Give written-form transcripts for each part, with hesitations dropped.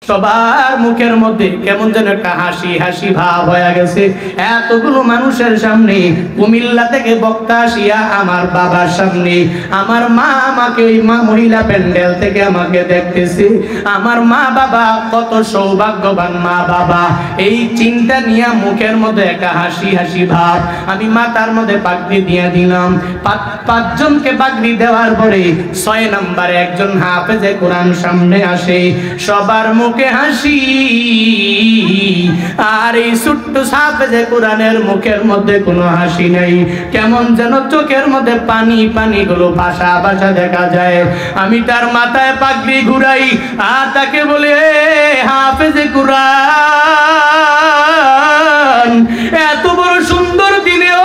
সবার মুখের মধ্যে কেমন যেন একটা হাসি হাসি ভাব হয়ে গেছে। এতগুলো মানুষের সামনে কুমিল্লা থেকে বক্তা আসিয়া আমার বাবার সামনে, আমার মা আমাকে ওই মহিলা প্যান্ডেল থেকে আমাকে দেখতেছে। আমার মা বাবা কত সৌভাগ্যবান মা বাবা, এই চিন্তা নিয়ে মুখের মধ্যে একটা হাসি হাসি ভাব। আমি মাথার মধ্যে পাগড়ি দিয়ে দিলাম। পাঁচজনকে পাগড়ি দেওয়ার পরে 6 নম্বরে একজন হাফেজে কোরআন সামনে আসে। সবার মুখে হাসি, আর এই ছোট্ট হাফেজে কোরআনের মুখের মধ্যে কোনো হাসি নাই। কেমন যেন চোখের মধ্যে পানি পানি গুলো ভাষা ভাষা দেখা যায়। আমি তার মাথায় পাগড়ি ঘুরাই আর তাকে বলে, হাফেজে কোরআন, এত বড় সুন্দর দিনেও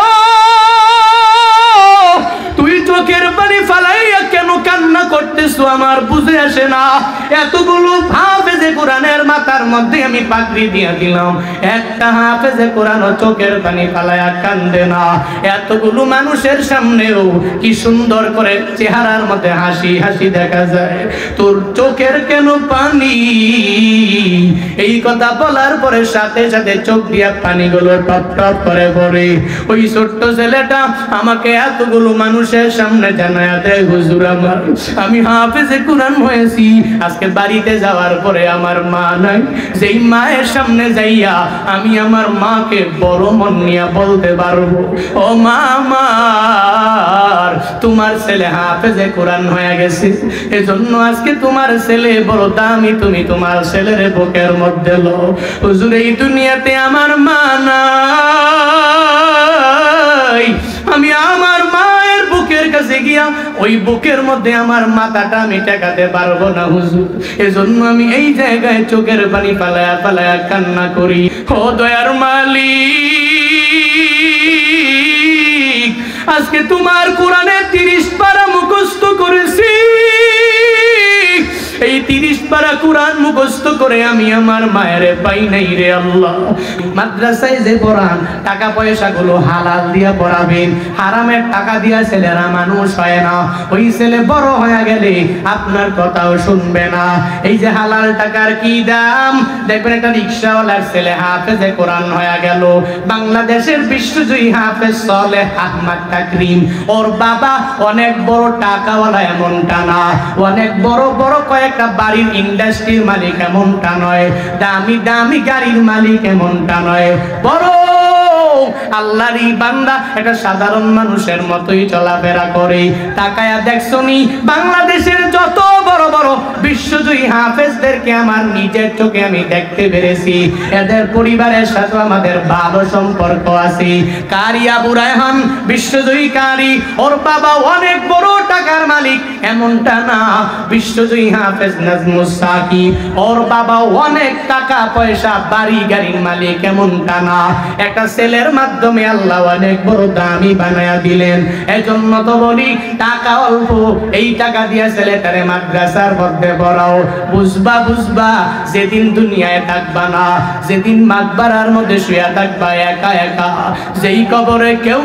তুই চোখের পানি ফালাইয়া কেন কান্না করতেছো আমার বুঝে আসে না। এতগুলো হাফেজে কোরআনের মাথার মধ্যে আমি পাগড়ি দিয়ে দিলাম, একটা হাফেজে কোরআন চোখের পানি ফালাইয়া কান্দে না। এতগুলো মানুষের সামনেও কি সুন্দর করে চেহারার মধ্যে হাসি হাসি দেখা যায়, তোর চোখের কেন পানি? এই কথা বলার পরে সাথে সাথে চোখ দিয়া পানিগুলো টপ টপ করে পড়ে। ওই ছোট্ট ছেলেটা আমাকে এতগুলো মানুষের সামনে জানায়া দেয়, হুজুর আমি হাফেজে কোরআন হয়েছি। আজকে বাড়িতে যাওয়ার পরে আমার মা নাই, যেই মায়ের সামনে যাইয়া আমি আমার মাকে বড় মন নিয়ে বলতে পারবো, ও মা আমার, তোমার ছেলে হাফেজে কোরআন হয়ে গেছে, এজন্য আজকে তোমার ছেলে বড় দামি, তুমি তোমার ছেলের বুকের মধ্যে লো। হুজুর এই দুনিয়াতে আমার মা নাই, আমি আমার মায়ের বুকের কাছে গিয়া ওই বুকের মধ্যে আমার মাথাটা আমি টেকাতে পারবো না হুজুর, এজন্য আমি এই জায়গায় চোখের পানি ফালায়া ফালায়া কান্না করি। ও দয়ার মালিক, আজকে তোমার কোরআনে 30 পারা মুখস্থ করেছি। এই 30 পারা কোরআন মুখস্থ করে আমি আমার মায়ের পাই নাই রে আল্লাহ। মাদ্রাসায় যে পড়ান টাকা পয়সা গুলো হালাল দিয়া পড়াবেন, হারামের টাকা দিয়া ছেলেরা মানুষ হয় না। ওই ছেলে বড় হয়ে গেলে আপনার কথাও শুনবে না। এই যে হালাল টাকার কি দাম, দেখবেন একটা রিকশাওয়ালার ছেলে হাফেজে কোরআন হয়ে গেল, বাংলাদেশের বিশ্বজয়ী হাফেজ সালেহ আহমদ তাকরিম, ওর বাবা অনেক বড় টাকাওয়ালা এমনটা না, অনেক বড় বড় কয়েকটা বাড়ির ইন্ডাস্ট্রির মালিক এমনটা নয়, দামি দামি গাড়ির মালিক এমনটা নয়, বড় আল্লাহরই বান্দা একটা সাধারণ মানুষের মতোই চলাফেরা করে। তাকায়া দেখছনি বাংলাদেশের যত বড় বড় বিশ্বজয়ী হাফেজদেরকে আমার নিজের চোখে আমি দেখতে পেরেছি, এদের পরিবারের সাথে আমাদের ভালো সম্পর্ক আছে। কারি আবু রায়হান বিশ্বজয়ী কারি, ওর বাবা অনেক বড় টাকার মালিক এমনটা না, বিশ্বজয়ী হাফেজ নাজমুস সাকি, ওর বাবা অনেক টাকা পয়সা বাড়ি গাড়ির মালিক এমনটা না। একটা ছেলের মাধ্যমে আল্লাহ অনেক বড় দামি বানায়া দিলেন। এজন্য তো বলি টাকা অল্প, এই টাকা দিয়ে ছেলেটারে মাদ্রাসার মধ্যে পড়াও। বুঝবা বুঝবা যেদিন দুনিয়ায় থাকবা না, যেদিন মাকবারার মধ্যে শুয়ে থাকবা একা একা, যেই কবরে কেউ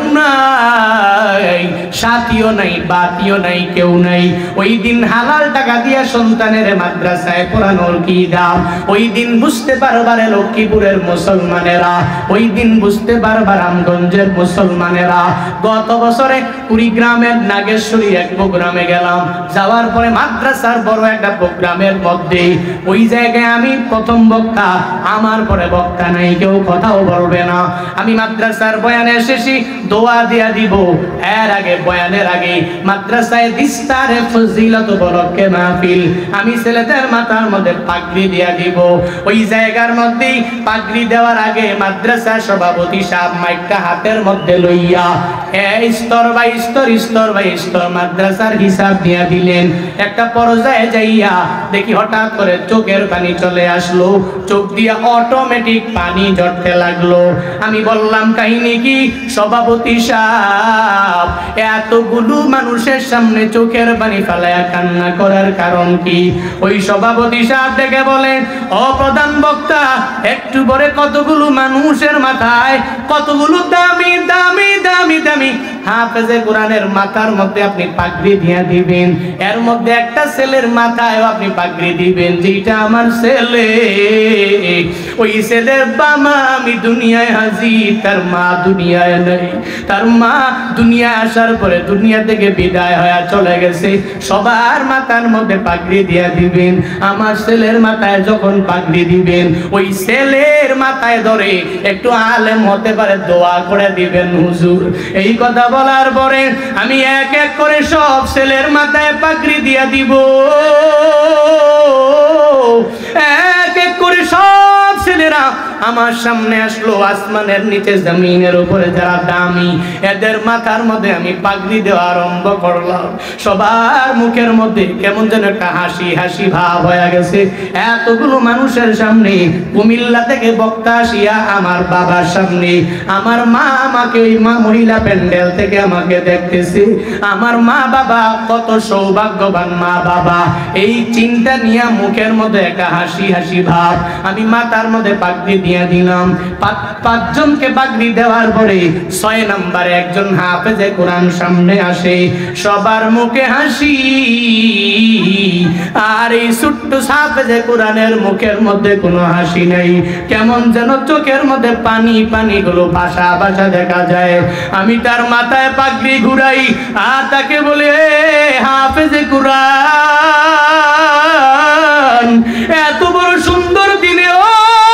নাই, সাথীও নাই, বাতিও নাই, কেউ নাই, ওই দিন হালাল টাকা দিয়ে সন্তানের মাদ্রাসায় পড়ানোর কি দাম, ওই দিন বুঝতে পারবারে লক্ষ্মীপুরের মুসলমানেরা, ওই দিন বুঝতে পারবা রামগঞ্জের মুসলমানেরা। গত বছরে কুড়িগ্রামের নাগেশ্বরী এক প্রোগ্রামে গেলাম, যাওয়ার পরে মাদ্রাসার বড় একটা প্রোগ্রামের মধ্যে ওই জায়গায় আমি প্রথম বক্তা, আমার পরে বক্তা নাই, কেউ কথাও বলবে না। আমি মাদ্রাসার বয়ানে এসেছি, দোয়া দিয়া দিব, এর আগে বয়ানের আগে মাদ্রাসায় দিস্তারে ফজিলত বরকে মাহফিল, আমি ছেলেদের মাথার মধ্যে পাগড়ি দিয়া দিব। ওই জায়গার মধ্যেই পাগড়ি দেওয়ার আগে মাদ্রাসার সভাপতি সাহেব মাইকটা হাতের মধ্যে লইয়া স্তর বাই স্তর, স্তর বাই স্তর মাদ্রাসার হিসাব দিয়া দিলেন। একটা পর্যায়ে যাইয়া দেখি হঠাৎ করে চোখের পানি চলে আসলো, চোখ দিয়া অটোমেটিক পানি ঝরতে লাগলো। আমি বললাম কাহিনী কি? সভাপতি সাহেব এতগুলো মানুষের সামনে চোখের পানি ফালায়া কান্না করার কারণ কি? ওই সভাপতি সাহেব দেখে বলেন, ও প্রধান বক্তা, একটু পরে কতগুলো মানুষের মাথায় কতগুলো দামি দামি দামি দামি হাফেজে কোরআনের মাথার মধ্যে আপনি পাগড়ি দিয়ে দিবেন, এর মধ্যে একটা ছেলের মাথায় আপনি পাগড়ি দিবেন, যেটা আমার ছেলে, ওই ছেলের বাবা আমি দুনিয়ায় হাজির, তার মা দুনিয়ায় নেই। তার মা দুনিয়ায় আসার পরে দুনিয়া থেকে বিদায় হয়ে চলে গেছে। সবার মাথার মধ্যে পাগড়ি দিয়ে দিবেন। আমার ছেলের মাথায় যখন পাগড়ি দিবেন, ওই ছেলের মাথায় ধরে একটু আলেম হতে পারে দোয়া করে দিবেন হুজুর। এই কথা বলার পরে আমি এক এক করে সব ছেলের মাথায় পাগড়ি দিয়ে দিব। এক এক করে সব ছেলেরা আমার সামনে আসলো। আসমানের নিচে জমিনের উপরে যারা দামি, এদের মাথার মধ্যে আমি পাগড়ি দেওয়া আরম্ভ করলাম। সবার মুখের মধ্যে কেমন যেন একটা হাসি হাসি ভাব হয়ে গেছে। এতগুলো মানুষের সামনে, কুমিল্লা থেকে বক্তা আসিয়া আমার বাবার সামনে, আমার মা আমাকে ওই মহিলা প্যান্ডেল থেকে আমাকে দেখতেছে। আমার মা বাবা কত সৌভাগ্যবান মা বাবা, এই চিন্তা নিয়ে মুখের মধ্যে একটা হাসি হাসি ভাব। আমি মাথার মধ্যে পাগড়ি দিয়ে দিলাম। পাঁচজনকে পাগড়ি দেওয়ার পরে 6 নম্বরে একজন হাফেজে কোরআন সামনে আসে। সবার মুখে হাসি, আর এই ছোট্ট হাফেজে কোরআনের মুখের মধ্যে কোনো হাসি নেই। কেমন যেন চোখের মধ্যে পানি পানি গুলো ভাষা ভাষা দেখা যায়। আমি তার মাথায় পাগড়ি ঘুরাই আর তাকে বলে, হাফেজে কোরআন, এত বড় সুন্দর দিনে ও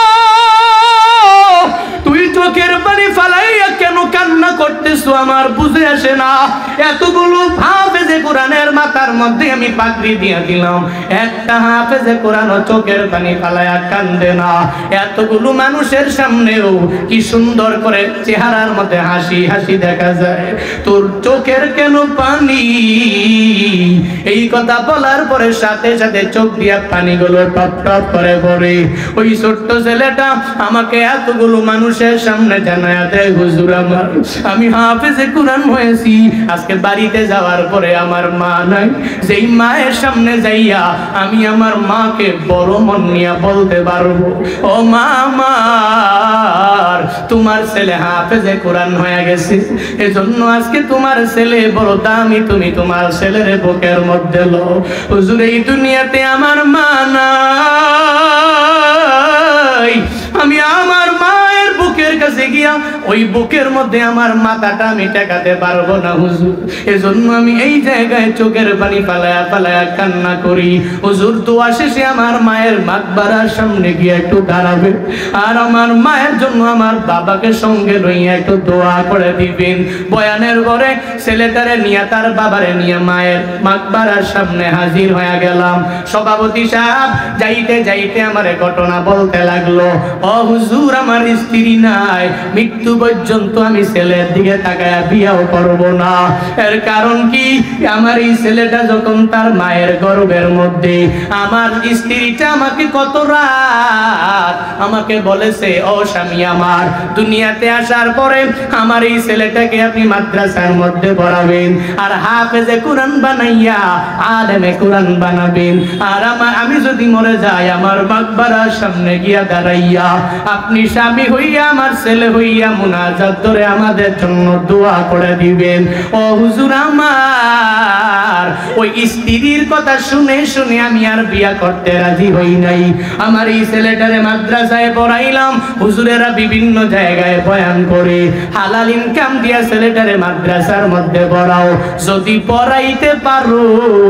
তুই চোখের পানি ফালাইয়া কেন কান্না করতেছো, আমার বুঝে আসে না। এতগুলো হাফেজে কোরআনের মাথার মধ্যে আমি পাগড়ি দিয়ে দিলাম, একটা হাফেজে কোরআন চোখের পানি ফালাইয়া কান্দে না। এতগুলো মানুষের সামনেও কি সুন্দর করে চেহারার মধ্যে হাসি হাসি দেখা যায়। তোর চোখের কেন পানি? এই কথা বলার পরে সাথে সাথে চোখ দিয়া পানিগুলো টপ টপ করে পড়ে। ওই ছোট্ট ছেলেটা আমাকে এতগুলো মানুষের সামনে জানায়া দেয়, হুজুর আমি হাফেজে কোরআন হয়েছি। আজকে বাড়িতে যাওয়ার পরে আমার মা নাই, যেই মায়ের সামনে যাইয়া আমি আমার মাকে বড় মন নিয়ে বলতে পারবো, ও মা আমার, তোমার ছেলে হাফেজে কোরআন হয়ে গেছে, এজন্য আজকে তোমার ছেলে বড় দামি, তুমি তোমার ছেলের বুকের মধ্যে লো। হুজুর এই দুনিয়াতে আমার মা নাই, আমি আমার মায়ের বুকের কাছে গিয়া ওই বুকের মধ্যে আমার মাথাটা আমি টেকাতে পারবো না হুজুর, এজন্য আমি এই জায়গায় চোখের পানি ফালায়া ফালায়া কান্না করি। হুজুর দোয়া শেষে আমার মায়ের মাকবারার সামনে গিয়ে একটু দাঁড়াবে, আর আমার মায়ের জন্য আমার বাবাকে সঙ্গে লইয়া একটু দোয়া করে দিবেন। বয়ানের ঘরে ছেলেটারে নিয়ে তার বাবারে নিয়ে মায়ের মাকবারার সামনে হাজির হয়ে গেলাম। সভাপতি সাহেব যাইতে যাইতে আমার ঘটনা বলতে লাগলো, ও হুজুর আমার স্ত্রী নাই, মৃত্যু পর্যন্ত আমি ছেলের দিকে তাকায়া বিয়াও করব না। এর কারণ কি, আমার এই ছেলেটা যখন তার মায়ের গর্ভের মধ্যে, আমার স্ত্রীটা আমাকে কত রাত আমাকে বলেছে, ও স্বামী আমার, দুনিয়াতে আসার পরে আমার এই ছেলেটাকে আপনি মাদ্রাসার মধ্যে পড়াবেন, আর হাফেজে কোরআন বানাইয়া আলেমে কোরআন বানাবেন, আর আমি যদি মরে যাই আমার মাকবারার সামনে গিয়া দাঁড়াইয়া আপনি স্বামী হইয়া আমার ছেলে হইয়া মুনাজাত ধরে আমাদের জন্য দোয়া করে দিবেন। ও হুজুর আমার ওই স্ত্রীর কথা শুনে শুনে আমি আর বিয়া করতে রাজি হই নাই। আমার এই ছেলেটারে মাদ্রাসায় পড়াইলাম, হুজুরেরা বিভিন্ন জায়গায় বয়ান করে হালাল ইনকাম দিয়া ছেলেটারে মাদ্রাসার মধ্যে পড়াও, যদি পড়াইতে পারো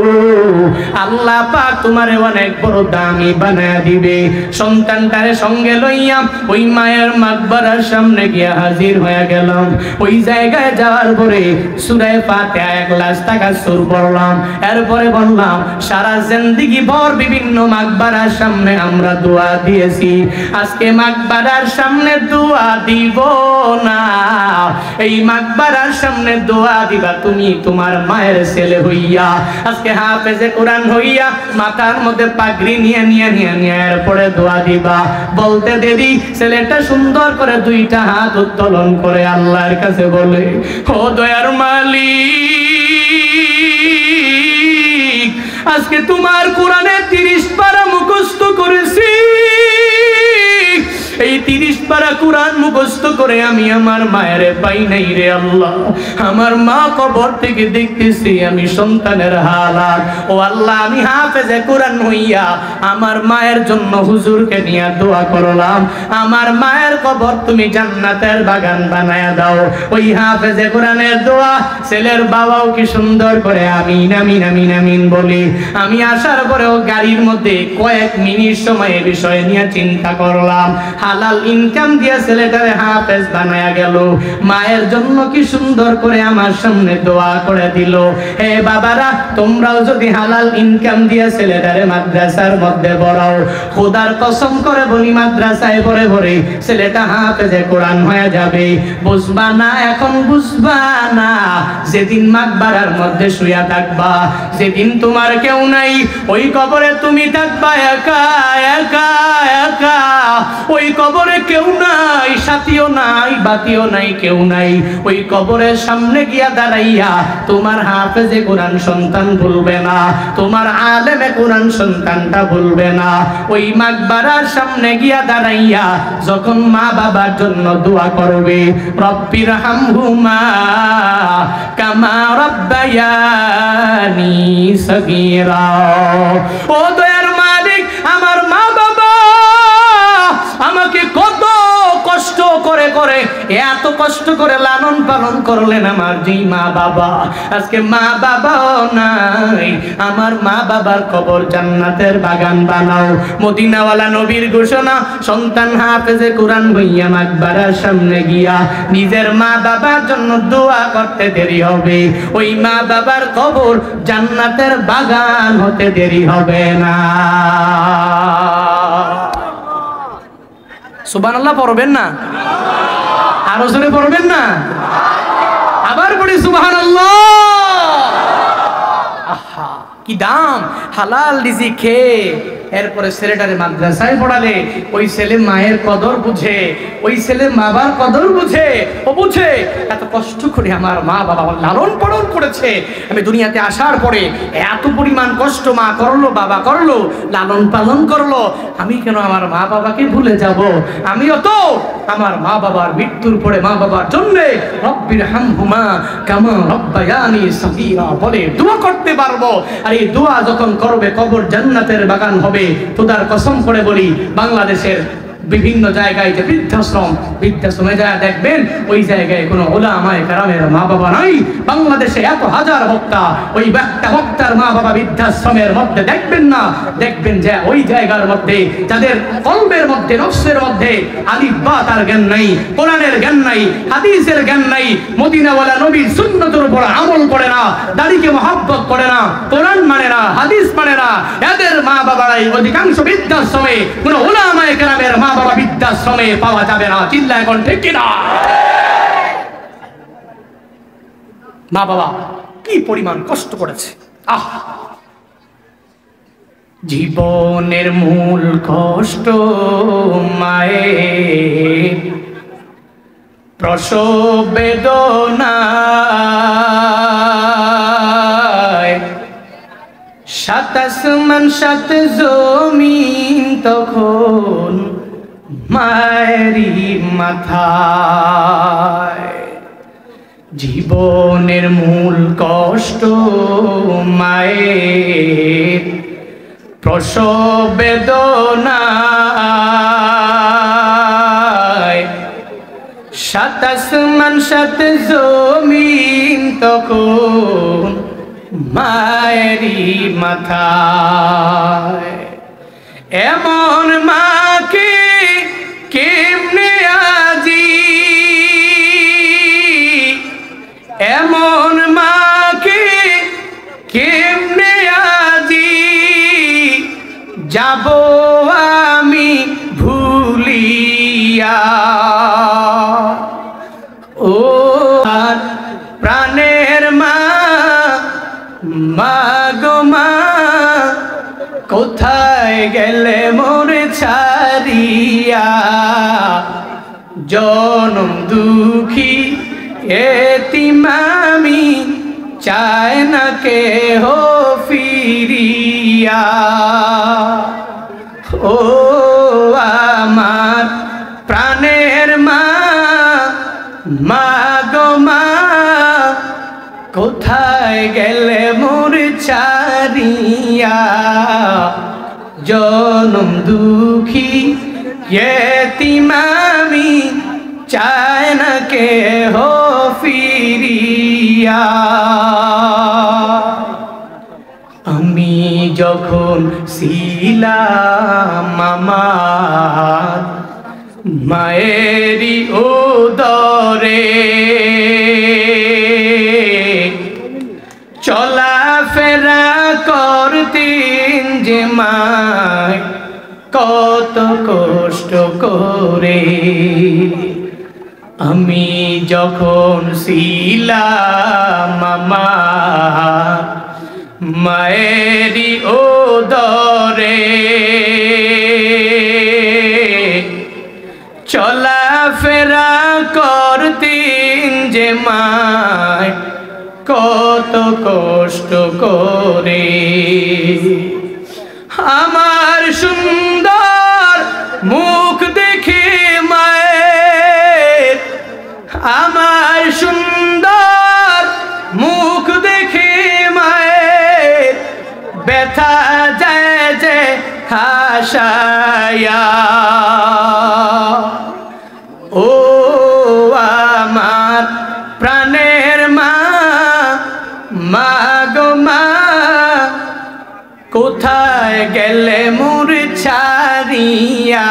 আল্লাহ পাক তোমারে অনেক বড় দামি বানায়া দিবে। সন্তানটারে সঙ্গে লইয়া ওই মায়ের মাকবারার সামনে গিয়া হাজির হয়ে গেলাম। ওই জায়গায় যাওয়ার পরে সূরা ফাতিহা 1 লাখ টাকা সুর পড়লাম, এরপরে বললাম সারা জিন্দেগি ভর বিভিন্ন মাকবারার সামনে আমরা দোয়া দিয়েছি, আজকে মাকবারার সামনে দোয়া দিব না, এই মাকবারার সামনে দোয়া দিবা তুমি তোমার মায়ের ছেলে হইয়া, আজকে হাফেজে কোরআন হইয়া মাথার মধ্যে পাগড়ি নিয়ে নিয়ে নিয়ে নিয়ে এরপরে দোয়া দিবা। বলতে দেরি ছেলেটা সুন্দর করে 2টা হাত উত্তোলন করে আল্লাহর কাছে বলে, ও দয়ার মালিক, আজকে তোমার কোরআনের 30 পারা মুখস্থ করেছি, এই ওই 30 পারা কোরআন মুখস্থ করে আমি আমার মায়ের পাই নাই রে আল্লাহ। আমার মা কবর থেকে দেখতেছি আমি সন্তানের হালাত। ও আল্লাহ, আমি হাফেজে কোরআন হইয়া আমার মায়ের জন্য হুজুরকে নিয়ে দোয়া করলাম, আমার মায়ের কবর তুমি জান্নাতের বাগান বানায়া দাও। ওই হাফেজে কোরআনের দোয়া ছেলের বাবাও কি সুন্দর করে আমিন আমিন আমিন আমিন বলি। আমি আসার পরেও গাড়ির মধ্যে কয়েক মিনিট সময় বিষয় নিয়ে চিন্তা করলাম, হালাল ইনকাম দিয়ে ছেলেটারে হাফেজ বানায়া গেল, মায়ের জন্য কি সুন্দর করে আমার সামনে দোয়া করে দিল। হে বাবারা, তোমরাও যদি হালাল ইনকাম দিয়ে ছেলেটারে মাদ্রাসার মধ্যে পড়াও, খোদার কসম করে বলি মাদ্রাসায় পড়ে পড়ে ছেলেটা হাফেজে কোরআন হয়ে যাবে। বুঝবা না, এখন বুঝবা না, যেদিন মাকবারার মধ্যে শুয়া থাকবা, যেদিন তোমার কেউ নাই, ওই কবরে তুমি থাকবা একা একা একা। ওই কবরে কেউ নাই, সাথীও নাই, বাতিও নাই, কেউ নাই। ওই কবরের সামনে গিয়া দাঁড়াইয়া তোমার হাফেজে কোরআন সন্তান ভুলবে না, তোমার আলেমে কোরআন সন্তানটা ভুলবে না। ওই মাকবারার সামনে গিয়া দাঁড়াইয়া যখন মা বাবার জন্য দোয়া করবে, রব্বির হামহুমা কামা রব্বায়ানি সগীরা। ও দয়ার মালিক, আমার মা বাবা আমাকে কত কষ্ট করে করে, এত কষ্ট করে লালন পালন করলেন আমার যেই মা বাবা, আজকে মা বাবাও নাই। আমার মা বাবার কবর জান্নাতের বাগান বানাও। মদিনাওয়ালা নবীর ঘোষণা, সন্তান হাফেজে কোরআন হইয়া মাকবারার সামনে গিয়া নিজের মা বাবার জন্য দোয়া করতে দেরি হবে, ওই মা বাবার কবর জান্নাতের বাগান হতে দেরি হবে না। সুবহানাল্লাহ পড়বেন না? আরো জোরে পড়বেন না? আবার পড়ি সুবহানাল্লাহ। আহা, কি দাম হালাল রিজিক খেয়ে। এরপরে ছেলেটারে মাদ্রাসায় পড়ালে ওই ছেলে মায়ের কদর বুঝে, ওই ছেলে বাবার কদর বুঝে। ও বুঝে এত কষ্ট করে আমার মা বাবা লালন পালন করেছে, আমি দুনিয়াতে আসার পরে এত পরিমাণ কষ্ট মা করলো, বাবা করলো, লালন পালন করলো, আমি কেন আমার মা বাবাকে ভুলে যাব? আমিও তো আমার মা বাবার মৃত্যুর পরে মা বাবার জন্য রব্বির হামহুমা কামা রব্বায়ানি সগীরা বলে দোয়া করতে পারবো। আর এই দোয়া যখন করবে কবর জান্নাতের বাগান হবে। খোদার কসম করে বলি, বাংলাদেশের বিভিন্ন জায়গায় যে বৃদ্ধাশ্রমে যায় দেখবেন, ওই জায়গায় কোনো উলামায়ে কেরামের মা বাবা নাই। বাংলাদেশে এত হাজার বক্তা, ওই বক্তার মা বাবা বৃদ্ধাশ্রমের মধ্যে দেখবেন না। দেখবেন যে ওই জায়গার মধ্যে যাদের কলবের মধ্যে, নফসের মধ্যে আলিফ বা তার জ্ঞান নাই, কোরআনের জ্ঞান নাই, হাদিসের জ্ঞান নাই, মদিনাওয়ালা নবীর সুন্নতের উপর আমল করে না, দাড়িকে মহব্বত করে না, কোরআন মানে না, হাদিস মানে না, এদের মা বাবারাই অধিকাংশ বৃদ্ধাশ্রমে। কোনো উলামায়ে কেরামের মা বাবা বৃদ্ধাশ্রমে পাওয়া যাবে না। চিল্লায় এখন ঠিক কিনা? মা বাবা কি পরিমাণ কষ্ট করেছে। আহ, জীবনের মূল কষ্ট মায়ের, প্রসব বেদনা, সাত আসমান সাত জমিন তখন মায়েরই মাথায়। জীবনের মূল কষ্ট মায়ের, প্রসব বেদনা, সাত আসমান সাত জমিন তখন মায়েরই মাথায়। এমন মাকে কেমনে আজি, এমন মাকে কেমনে আজি যাব আমি ভুলিয়া। ও আর প্রাণের মা, মা গো মা, কোথায় গেলে মোরে ছাড়িয়া? জনম দুঃখী এতিম আমি, চায় না কেহ ফিরিয়া। ও আমার মা গো মা কোথায় গেলে মোর ছাড়িয়া জনম দুঃখী ইয়েতিম আমি চায় না কে হো ফিরিয়া আমি যখন ছিলাম আমার মায়েরই উদরে চলাফেরা করতেন যে মায় কত কষ্ট করে আমি যখন ছিলাম আমার মায়েরই উদরে চলাফেরা করতেন যে মায় কত কষ্ট করে আমার সুন্দর মুখ দেখে মায়ের আমার সুন্দর মুখ দেখে মায়ের ব্যথা যায় যে হাসায়া ও আমার প্রাণের মা মা গো মা কোথায় গেলে মোর ছাড়িয়া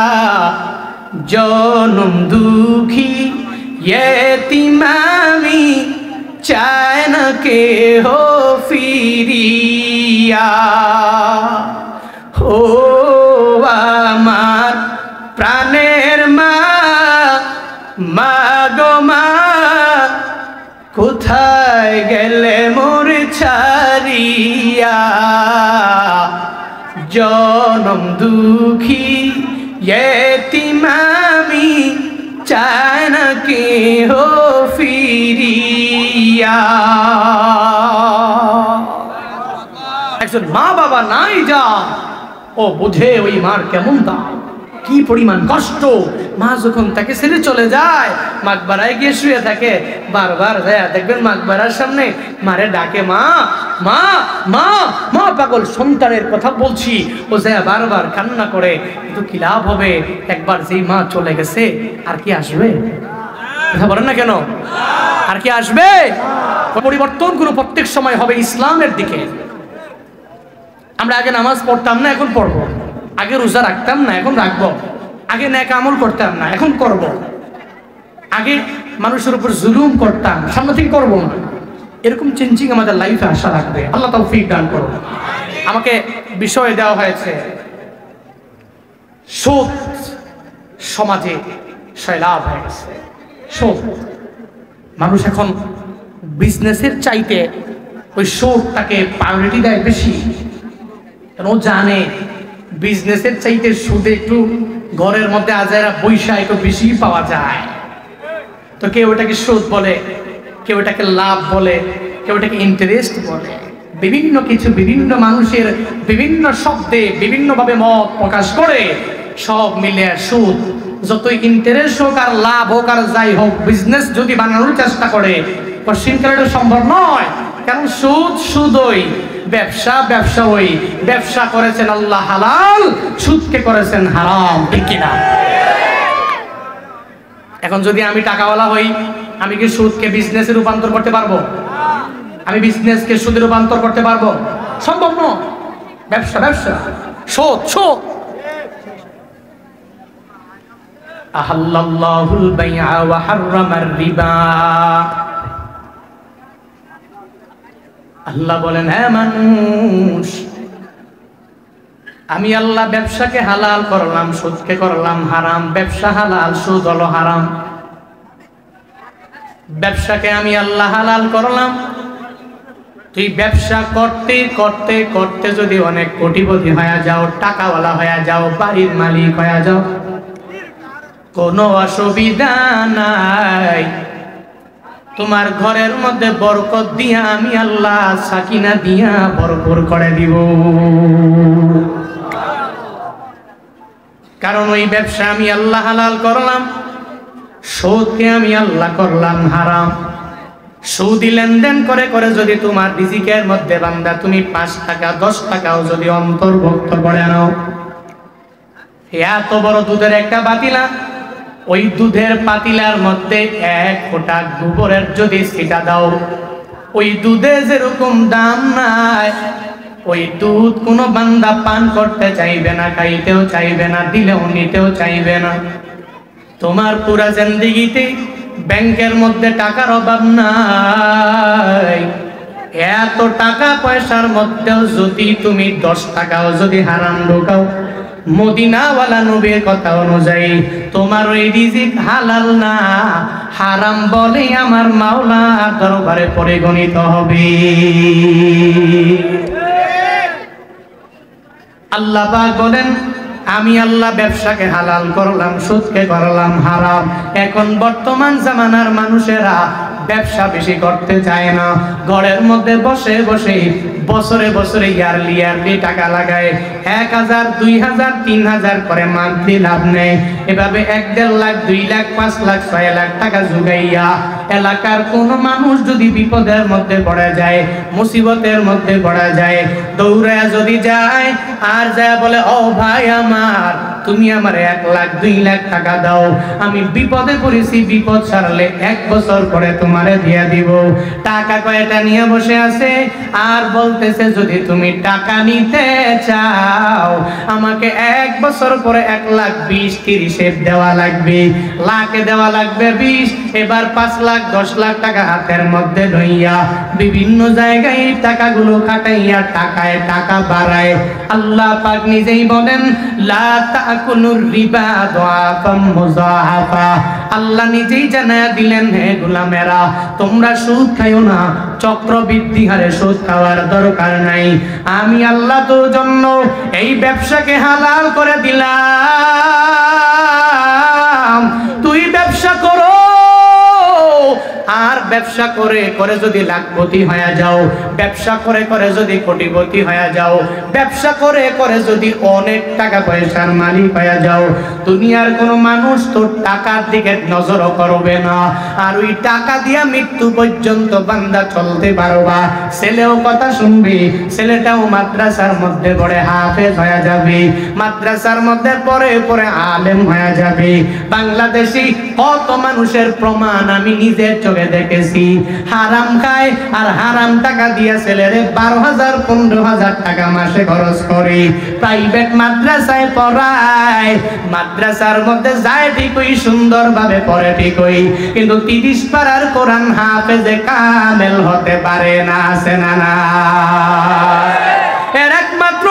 জনম দুঃখী ইয়েতিম আমি চায় না কে হো ফিরিয়া ও আমার প্রাণের মা মা গো মা কোথায় গেলে মোর ছাড়িয়া জনম দুঃখী ইয়েতিম আমি চায় না কে হো ফিরিয়া একজন মা বাবা নাই যা ও বুঝে ওই মার কেমন দাম কি পরিমাণ কষ্ট মা যখন তাকে ছেড়ে চলে যায় মাকবারায় গিয়ে শুয়ে থাকে বারবার যায় দেখবেন মাকবারার সামনে মারে ডাকে মা মা মা মা পাগল সন্তানের কথা বলছি ও যায় বারবার কান্না করে কিন্তু কি লাভ হবে একবার যেই মা চলে গেছে আর কি আসবে কথা বলেন না কেন আর কি আসবে পরিবর্তন কোনো প্রত্যেক সময় হবে ইসলামের দিকে আমরা আগে নামাজ পড়তাম না এখন পড়বো আগে রোজা রাখতাম না এখন রাখবো আগে নেক আমল করতাম না এখন করব আগে মানুষের উপর জুলুম করতাম সামনে থেকে করবো না এরকম চেঞ্জিং আমাদের লাইফে আসা লাগবে আল্লাহ তৌফিক দান করুন আমাকে বিষয় দেওয়া হয়েছে সুদ সমাজে সয়লাভ হয়ে গেছে সুদ মানুষ এখন বিজনেসের চাইতে ওই সুদটাকে প্রায়োরিটি দেয় বেশি কারণ ও জানে বিজনেসের চাইতে সুদে একটু ঘরের মধ্যে আজারা পয়সা একটু বেশি পাওয়া যায় তো কেউ এটাকে সুদ বলে কেউ এটাকে লাভ বলে কেউ এটাকে ইন্টারেস্ট বলে বিভিন্ন কিছু বিভিন্ন মানুষের বিভিন্ন শব্দে বিভিন্নভাবে মত প্রকাশ করে সব মিলে সুদ যতই ইন্টারেস্ট হোক আর লাভ হোক আর যাই হোক বিজনেস যদি বানানোর চেষ্টা করে পশ্চিমকালে এটা সম্ভব নয় কারণ সুদ সুদই ব্যবসা ব্যবসা ওই ব্যবসা করেছেন আল্লাহ হালাল সুদকে করেছেন হারাম ঠিক কিনা এখন যদি আমি টাকাওয়ালা হই আমি কি সুদকে বিজনেসে রূপান্তর করতে পারবো আমি বিজনেসকে সুদে রূপান্তর করতে পারবো সম্ভব নয় ব্যবসা ব্যবসা সুদ সুদ আহাল্লাল্লাহুল বাইআ ওয়া হাররামার রিবা আল্লাহ বলেন হ্যাঁ মানুষ আমি আল্লাহ ব্যবসাকে হালাল করলাম সুদকে করলাম হারাম ব্যবসা হালাল সুদ হলো হারাম ব্যবসাকে আমি আল্লাহ হালাল করলাম তুই ব্যবসা করতে করতে করতে যদি অনেক কোটিপতি হয়ে যাও টাকাওয়ালা হয়ে যাও বাড়ির মালিক হয়ে যাও কোনো অসুবিধা নাই তোমার ঘরের মধ্যে বরকত দিয়া আমি আল্লাহ সাকিনা দিয়া ভরপুর করে দিব কারণ ওই ব্যবসা আমি আল্লাহ হালাল করলাম সুদকে আমি আল্লাহ করলাম হারাম। সুদি লেনদেন করে করে যদি তোমার রিজিকের মধ্যে বান্দা তুমি 5 টাকা 10 টাকাও যদি অন্তর্ভুক্ত করে নাও, এত বড় দুধের একটা পাতিলা, ওই দুধের পাতিলার মধ্যে 1 ফোঁটা গোবরের যদি ছিটা দাও, ওই দুধে যেরকম দাম নাই, ওই দুধ কোনো বান্দা পান করতে চাইবে না, খাইতেও চাইবে না, দিলেও নিতেও চাইবে না। তোমার পুরা জিন্দেগিতে ব্যাংকের মধ্যে টাকার অভাব নাই, এত টাকা পয়সার মধ্যেও যদি তুমি 10 টাকাও যদি হারাম ঢোকাও, মদিনাওয়ালা নবীর কথা অনুযায়ী তোমার ওই রিজিক হালাল না, হারাম বলে আমার মাওলার দরবারে পরিগণিত হবে। আল্লাহ পাক বলেন, আমি আল্লাহ ব্যবসাকে হালাল করলাম, সুদকে করলাম হারাম। এখন বর্তমান জামানার মানুষেরা ব্যবসা বেশি করতে চায় না, ঘরের মধ্যে বসে বসে বছরে বছরে ইয়ারলি টাকা লাগায়, 1000 2000 3000 করে মান্থলি লাভ নেয়। এভাবে 1-1.5 লাখ 2 লাখ 5 লাখ 6 লাখ টাকা জুগাইয়া এলাকার কোন মানুষ যদি বিপদের মধ্যে পড়ে যায়, মুসিবতের মধ্যে পড়া যায়, দৌড়ায় যদি যায় আর যায় বলে, ও ভাই আমার, তুমি আমার 1 লাখ 2 লাখ টাকা দাও, আমি বিপদে পড়েছি, বিপদ সারলে 1 বছর পরে তোমারে দিয়ে দিব। টাকা কয়টা নিয়ে বসে আছে আর বলতেছে, যদি তুমি টাকা নিতে চাও আমাকে 1 বছর পরে 1 লাখ 20 30 দেওয়া লাগবে, লাখে দেওয়া লাগবে 20। এবার 5 লাখ 10 লাখ টাকা হাতের মধ্যে লইয়া বিভিন্ন জায়গায় টাকাগুলো খাটাইয়া টাকায় টাকা বাড়ায়। আল্লাহ পাক নিজেই বলেন, লা তাকুলুর রিবা দুআফাম মুযাহাফা। আল্লাহ নিজেই জানায়া দিলেন, হে গোলামেরা, তোমরা সুদ খাইও না, চক্রবৃদ্ধি হারে সুদ খাওয়ার দরকার নাই। আমি আল্লাহ তোর জন্য এই ব্যবসাকে হালাল করে দিলাম, তুই ব্যবসা করো। আর ব্যবসা করে করে যদি লাখপতি হয়ে যাও, ব্যবসা করে করে যদি কোটিপতি হয়ে যাও, ব্যবসা করে করে যদি অনেক টাকা পয়সার মালিক হয়ে যাও, দুনিয়ার কোনো মানুষ তোর টাকার দিকে নজরও করবে না। আর ওই টাকা দিয়া মৃত্যু পর্যন্ত বান্দা চলতে পারবা। ছেলেও কথা শুনবে, ছেলেটাও মাদ্রাসার মধ্যে পড়ে হাফেজ হয়ে যাবে, মাদ্রাসার মধ্যে পড়ে পড়ে আলেম হয়ে যাবে। বাংলাদেশি কত মানুষের প্রমাণ আমি নিজের চোখে দেখেছি, হারাম খায় আর হারাম টাকা দিয়া ছেলেরে 12,000 15,000 টাকা মাসে খরচ করে, প্রাইভেট মাদ্রাসায় পড়ায়, মাদ্রাসার মধ্যে যায় ঠিকই, সুন্দরভাবে পড়ে ঠিকই, কিন্তু 30 পারার কোরআন হাফেজে কামেল হতে পারে না। আছে না না? এর একমাত্র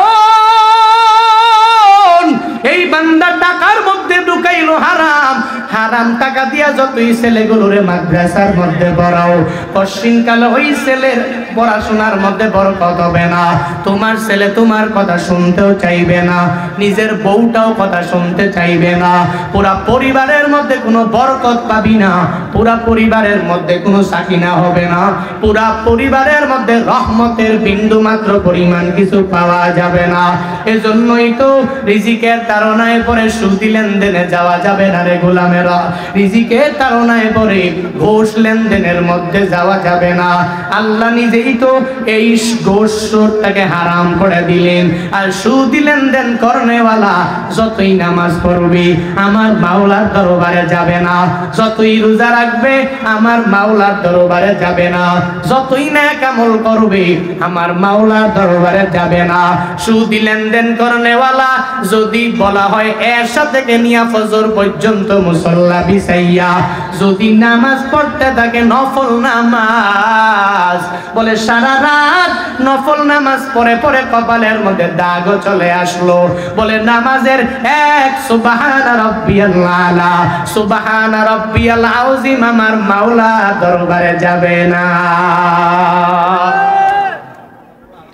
কারণ এই বান্দা টাকার মধ্যে ঢুকাইলো হারাম। হারাম টাকা দিয়া যতই ছেলেগুলোরে মাদ্রাসার মধ্যে পড়াও, পশ্চিমকালে ওই ছেলের পড়াশোনার মধ্যে বরকত হবে না। তোমার ছেলে তোমার কথা শুনতেও চাইবে না, নিজের বউটাও কথা শুনতে চাইবে না, পুরা পরিবারের মধ্যে কোনো বরকত পাবি না, পুরা পরিবারের মধ্যে কোনো সাকিনা হবে না, পুরা পরিবারের মধ্যে রহমতের বিন্দু মাত্র পরিমাণ কিছু পাওয়া যাবে না। এজন্যই তো রিজিকের তাড়নায় পরে সুদি লেনদেনে যাওয়া যাবে না রে গোলামেরা, রিজিকের তাড়নায় পরে ঘুষ লেনদেনের মধ্যে যাওয়া যাবে না। আল্লাহ নিজেই তো এই ঘুষ সুদটাকে হারাম করে দিলেন। আর সুদি লেনদেন করনেওয়ালা যতই নামাজ পড়বে আমার মাওলার দরবারে যাবে না, যতই রোজা রাখবে আমার মাওলার দরবারে যাবে না, যতই নেক আমল করবে আমার মাওলার দরবারে যাবে না। সুদি লেনদেন করনেওয়ালা যদি বলা হয় এশা থেকে নিয়া ফজর পর্যন্ত মুসল্লা বিছাইয়া যদি নামাজ পড়তে থাকে, নফল নামাজ, বলে সারা রাত নফল নামাজ পড়ে পড়ে কপালের মধ্যে দাগ চলে আসলো, বলে নামাজের এক সুবহান রাব্বিয়াল আলা সুবহান রাব্বিয়াল আযীম আমার মাওলা দরবারে যাবে না।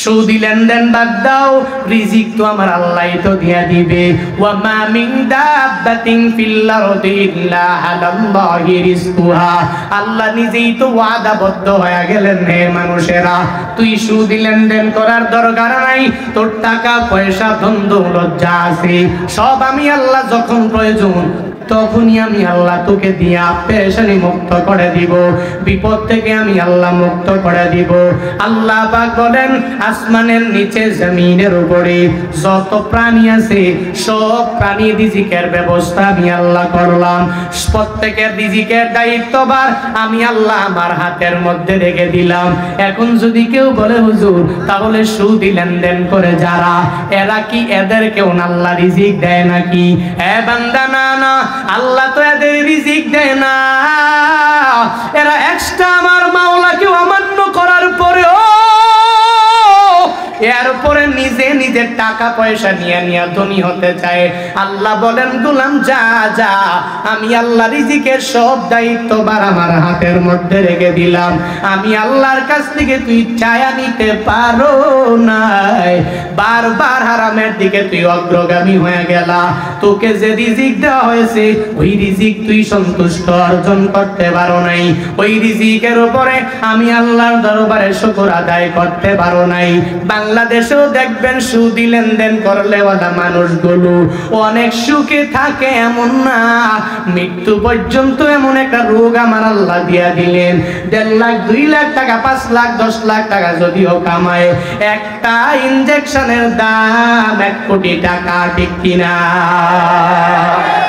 সুদি লেনদেন বাদ দাও, রিজিক তো আমার আল্লাহই তো দিয়া দিবে। ওয়া মা মিন দাব্বাতিন ফিল আরদি ইল্লা আলাল্লাহি রিজকুহা, আল্লাহ নিজেই তো ওয়াদাবদ্ধ হয়ে গেলেন। হে মানুষেরা, তুই সুদি লেনদেন করার দরকার নাই, তোর টাকা পয়সা ধন দৌলত যা আছে সব আমি আল্লাহ যখন প্রয়োজন তখনই আমি আল্লাহ তোকে দিয়া পেরেশানি মুক্ত করে দিব, বিপদ থেকে আমি আল্লাহ মুক্ত করে দিব। আল্লাহ পাক বলেন, আসমানের নিচে জমিনের উপরে যত প্রাণী আছে সব প্রাণী রিজিকের ব্যবস্থা আমি আল্লাহ করলাম। প্রত্যেকের রিজিকের দায়িত্বভার আমি আল্লাহ আমার হাতের মধ্যে রেখে দিলাম। এখন যদি কেউ বলে হুজুর তাহলে সুদি লেনদেন করে যারা, এরা কি এদেরকেও আল্লাহ রিজিক দেয় নাকি? এ বান্দা, না না, আল্লাহ তো এদের রিজিক দেয় না। এরা এক্সট্রা আমার মাওলাকে অমান্য করার পরেও এরপরে নিজে নিজের টাকা পয়সা নিয়ে নিয়ে ধনী হতে চায়। আল্লাহ বলেন, গোলাম যা যা, আমি আল্লাহ রিজিকের সব দায়িত্বভার আমার হাতের মধ্যে রেখে দিলাম। আমি আল্লাহর কাছ থেকে তুই চায়া নিতে পারো নাই, বারবার হারামের দিকে তুই অগ্রগামী হয়ে গেলা। তোকে যে রিজিক দেওয়া হয়েছে ওই রিজিক তুই সন্তুষ্ট অর্জন করতে পারো নাই, ওই রিজিকের উপরে আমি আল্লাহর দরবারে শুকর আদায় করতে পারো নাই। বাংলাদেশেও দেখবেন সুদি লেনদেন করলে ওলা মানুষগুলো অনেক সুখে থাকে, এমন না, মৃত্যু পর্যন্ত এমন একটা রোগ আমার আল্লাহ দিয়া দিলেন। 1.5 লাখ 2 লাখ টাকা 5 লাখ 10 লাখ টাকা যদিও কামায়, একটা ইনজেকশনের দাম 1 কোটি টাকা, ঠিক কিনা?